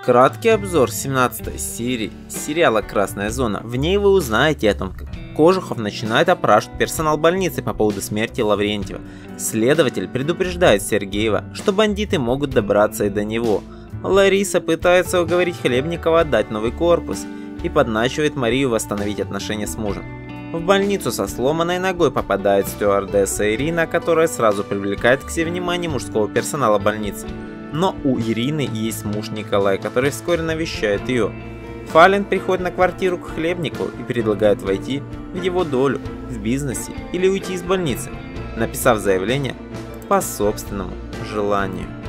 Краткий обзор 17 серии сериала «Красная зона». В ней вы узнаете о том, как Кожухов начинает опрашивать персонал больницы по поводу смерти Лаврентьева. Следователь предупреждает Сергеева, что бандиты могут добраться и до него. Лариса пытается уговорить Хлебникова отдать новый корпус и подначивает Марию восстановить отношения с мужем. В больницу со сломанной ногой попадает стюардесса Ирина, которая сразу привлекает к себе внимание мужского персонала больницы. Но у Ирины есть муж Николай, который вскоре навещает ее. Фалин приходит на квартиру к Хлебникову и предлагает войти в его долю в бизнесе или уйти из больницы, написав заявление по собственному желанию.